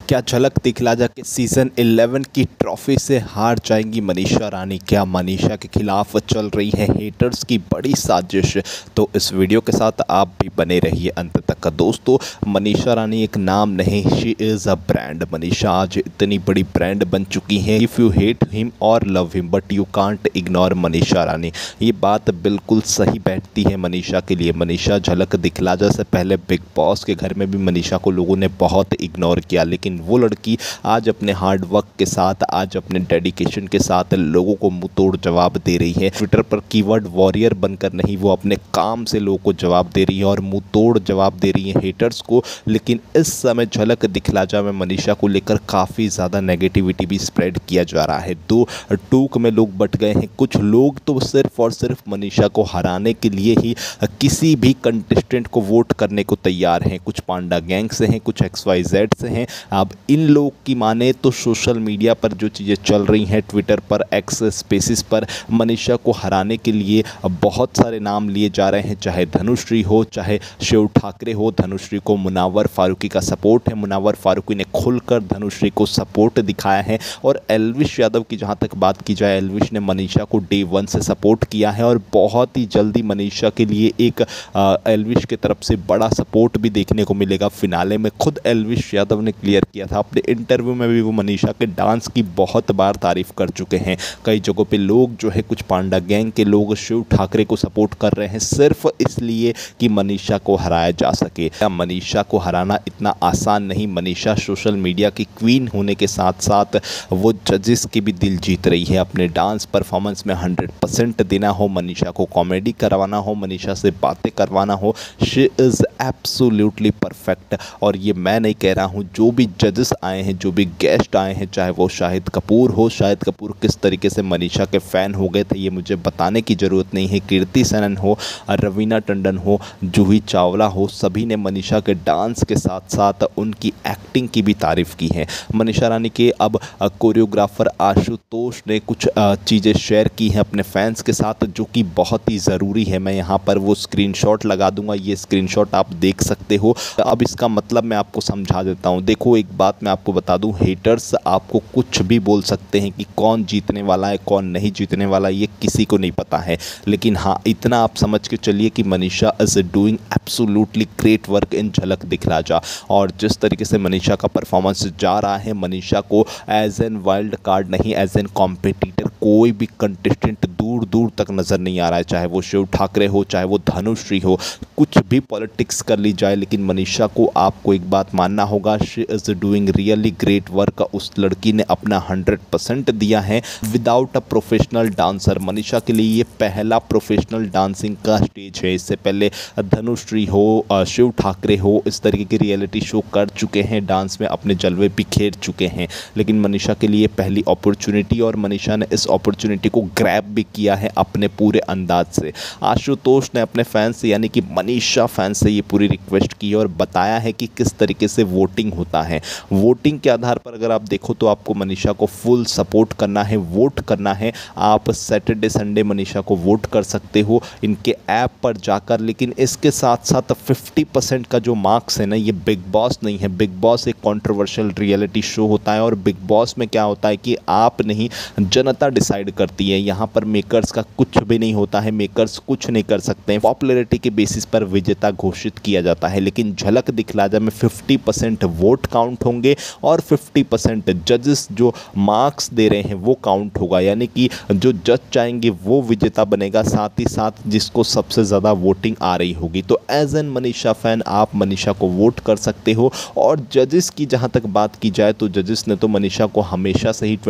क्या झलक दिखला जा के सीजन 11 की ट्रॉफी से हार जाएंगी मनीषा रानी? क्या मनीषा के खिलाफ चल रही है हेटर्स की बड़ी साजिश? तो इस वीडियो के साथ आप भी बने रहिए अंत तक। दोस्तों, मनीषा रानी एक नाम नहीं, she is a brand. Manisha आज इतनी बड़ी ब्रांड बन चुकी हैं। इफ़ यू हेट हिम और love him but you can't ignore Manisha Rani. ये बात बिल्कुल सही बैठती है मनीषा के लिए। मनीषा झलक दिखला जा से पहले बिग बॉस के घर में भी मनीषा को लोगों ने बहुत इग्नोर किया, लेकिन वो लड़की आज अपने हार्ड वर्क के साथ, आज अपने डेडिकेशन के साथ लोगों को मुंह तोड़ जवाब दे रही है। ट्विटर पर कीवर्ड वॉरियर बनकर नहीं, वो अपने काम से लोगों को जवाब दे रही है और मुंह तोड़ जवाब दे रही है हेटर्स को। लेकिन इस समय झलक दिखला जा में मनीषा को लेकर काफ़ी ज़्यादा नेगेटिविटी भी स्प्रेड किया जा रहा है। दो टूक में लोग बट गए हैं। कुछ लोग तो सिर्फ और सिर्फ मनीषा को हराने के लिए ही किसी भी कंटेस्टेंट को वोट करने को तैयार हैं। कुछ पांडा गैंग से हैं, कुछ XYZ से हैं। अब इन लोग की माने तो सोशल मीडिया पर जो चीज़ें चल रही हैं, ट्विटर पर, एक्स स्पेसिस पर, मनीषा को हराने के लिए बहुत सारे नाम लिए जा रहे हैं। चाहे धनुश्री हो, चाहे शिव ठाकरे हो। धनुश्री को मुनावर फारूकी का सपोर्ट है। मुनावर फारूकी ने खुलकर धनुश्री को सपोर्ट दिखाया है। और एल्विश यादव की जहां तक बात की जाए, एल्विश ने मनीषा को डे 1 से सपोर्ट किया है और बहुत ही जल्दी मनीषा के लिए एक एल्विश की तरफ से बड़ा सपोर्ट भी देखने को मिलेगा। फिनाले में खुद एल्विश यादव ने क्लियर किया था अपने इंटरव्यू में भी, वो मनीषा के डांस की बहुत बार तारीफ कर चुके हैं। कई जगहों पे लोग जो है, कुछ पांडा गैंग के लोग शिव ठाकरे को सपोर्ट कर रहे हैं सिर्फ इसलिए कि मनीषा को हराया जा सके। मनीषा को हराना इतना आसान नहीं। मनीषा सोशल मीडिया की क्वीन होने के साथ साथ वो जजेस के भी दिल जीत रही है। अपने डांस परफॉर्मेंस में 100% देना हो, मनीषा को कॉमेडी करवाना हो, मनीषा से बातें करवाना हो, शी इज़ एब्सोल्युटली परफेक्ट। और ये मैं नहीं कह रहा हूँ, जो भी जजेस आए हैं, जो भी गेस्ट आए हैं, चाहे वो शाहिद कपूर हो, शाहिद कपूर किस तरीके से मनीषा के फ़ैन हो गए थे ये मुझे बताने की ज़रूरत नहीं है। कीर्ति सेनन हो, रवीना टंडन हो, जूही चावला हो, सभी ने मनीषा के डांस के साथ साथ उनकी एक्टिंग की भी तारीफ़ की है। मनीषा रानी के अब कोरियोग्राफर आशुतोष ने कुछ चीज़ें शेयर की हैं अपने फैंस के साथ, जो कि बहुत ही ज़रूरी है। मैं यहाँ पर वो स्क्रीनशॉट लगा दूंगा, ये स्क्रीनशॉट आप देख सकते हो। अब इसका मतलब मैं आपको समझा देता हूँ। देखो, एक बात मैं आपको बता दूं, हेटर्स आपको कुछ भी बोल सकते हैं कि कौन जीतने वाला है, कौन नहीं जीतने वाला, ये किसी को नहीं पता है। लेकिन हाँ, इतना आप समझ के चलिए कि Manisha is doing absolutely great work in Jhalak Dikhla जा। और जिस तरीके से मनीषा का परफॉर्मेंस जा रहा है, मनीषा को एज एन वाइल्ड कार्ड नहीं, एज एन कॉम्पिटिटर कोई भी कंटेस्टेंट दूर दूर तक नज़र नहीं आ रहा है। चाहे वो शिव ठाकरे हो, चाहे वो धनुश्री हो, कुछ भी पॉलिटिक्स कर ली जाए, लेकिन मनीषा को आपको एक बात मानना होगा, she is doing really great work. उस लड़की ने अपना 100% दिया है without a professional dancer. Manisha के लिए ये पहला प्रोफेशनल डांसिंग का स्टेज है। इससे पहले धनुश्री हो, शिव ठाकरे हो, इस तरीके के रियलिटी शो कर चुके हैं, डांस में अपने जलवे बिखेर चुके हैं। लेकिन मनीषा के लिए पहली अपॉर्चुनिटी, और मनीषा ने इस अपॉर्चुनिटी को ग्रैब भी किया है अपने पूरे अंदाज से। आशुतोष ने अपने फैंस से, यानी कि मनीषा फैंस से, ये पूरी रिक्वेस्ट की और बताया है कि किस तरीके से वोटिंग होता है। वोटिंग के आधार पर अगर आप देखो तो आपको मनीषा को फुल सपोर्ट करना है, वोट करना है। आप सैटरडे संडे मनीषा को वोट कर सकते हो इनके ऐप पर जाकर। लेकिन इसके साथ साथ 50% का जो मार्क्स है ना, ये बिग बॉस नहीं है। बिग बॉस एक कंट्रोवर्शियल रियलिटी शो होता है और बिग बॉस में क्या होता है कि आप नहीं, जनता डिसाइड करती है। यहाँ पर मेकर्स का कुछ भी नहीं होता है, मेकर्स कुछ नहीं कर सकते हैं। पॉपुलैरिटी के बेसिस पर विजेता घोषित किया जाता है। लेकिन झलक दिखला जा में 50% वोट काउंट होंगे और 50% जजेस जो मार्क्स दे रहे हैं वो काउंट होगा। यानी कि जो जज चाहेंगे वो विजेता बनेगा, साथ ही साथ जिसको सबसे ज़्यादा वोटिंग आ रही होगी। तो एज एन मनीषा फैन आप मनीषा को वोट कर सकते हो। और जजेस की जहां तक बात की जाए तो जजेस ने तो मनीषा को हमेशा से ही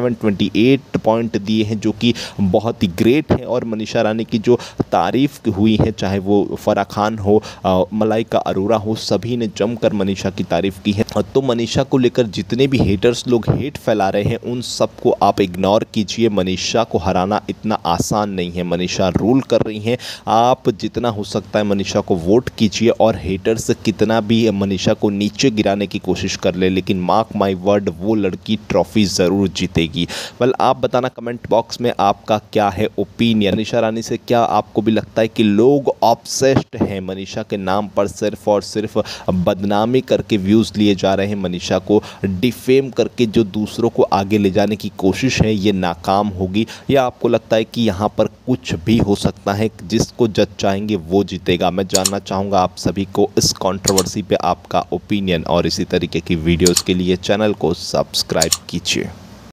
27-28 पॉइंट दिए हैं, जो कि बहुत ही ग्रेट है। और मनीषा रानी की जो तारीफ हुई है, चाहे वो फराह खान हो, मलाइका अरोरा हो, सभी ने जमकर मनीषा की तारीफ की है। तो मनीषा को लेकर जितने भी हेटर्स लोग हेट फैला रहे हैं उन सबको आप इग्नोर कीजिए। मनीषा को हराना इतना आसान नहीं है। मनीषा रूल कर रही हैं। आप जितना हो सकता है मनीषा को वोट कीजिए, और हेटर्स कितना भी मनीषा को नीचे गिराने की कोशिश कर ले, लेकिन मार्क माय वर्ड, वो लड़की ट्रॉफी ज़रूर जीतेगी। वेल, आप बताना कमेंट बॉक्स में आपका क्या है ओपिनियन। मनीषा रानी से क्या आपको भी लगता है कि लोग ऑब्सेस्ड स्पष्ट है, मनीषा के नाम पर सिर्फ और सिर्फ बदनामी करके व्यूज़ लिए जा रहे हैं। मनीषा को डिफेम करके जो दूसरों को आगे ले जाने की कोशिश है ये नाकाम होगी, या आपको लगता है कि यहाँ पर कुछ भी हो सकता है, जिसको जज चाहेंगे वो जीतेगा? मैं जानना चाहूँगा आप सभी को इस कंट्रोवर्सी पे आपका ओपिनियन, और इसी तरीके की वीडियोस के लिए चैनल को सब्सक्राइब कीजिए।